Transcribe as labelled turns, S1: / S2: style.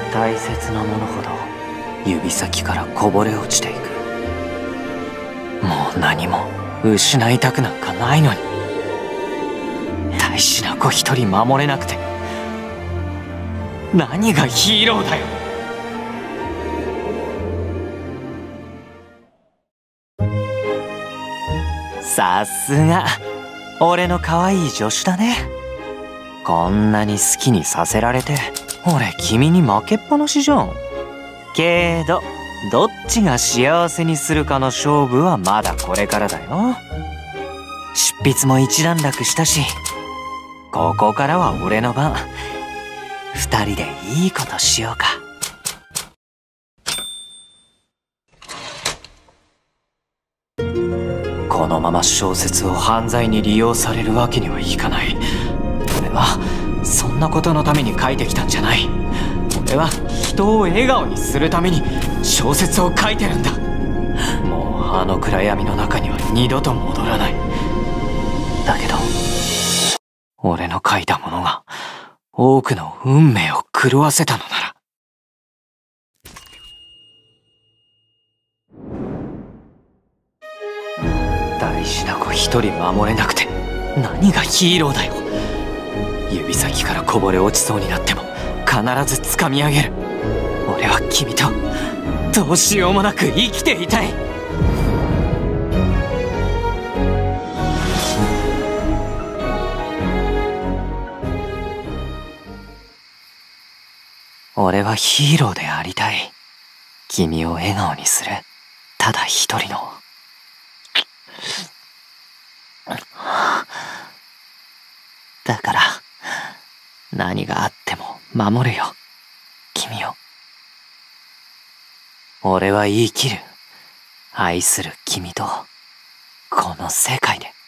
S1: 大切なものほど指先からこぼれ落ちていく。もう何も失いたくなんかないのに、大事な子一人守れなくて何がヒーローだよ。さすが俺の可愛い助手だね。こんなに好きにさせられて俺君に負けっぱなしじゃん。けどどっちが幸せにするかの勝負はまだこれからだよ。執筆も一段落したし、ここからは俺の番。二人でいいことしようか。このまま小説を犯罪に利用されるわけにはいかない。俺はそんなことのために書いてきたんじゃない。俺は人を笑顔にするために小説を書いてるんだ。もうあの暗闇の中には二度と戻らない。だけど俺の書いたものが多くの運命を狂わせたのなら、大事な子一人守れなくて何がヒーローだよ。指先からこぼれ落ちそうになっても必ず掴み上げる。俺は君とどうしようもなく生きていたい。俺はヒーローでありたい。君を笑顔にするただ一人の。だから何があっても守るよ、君を。俺は生きる。愛する君とこの世界で。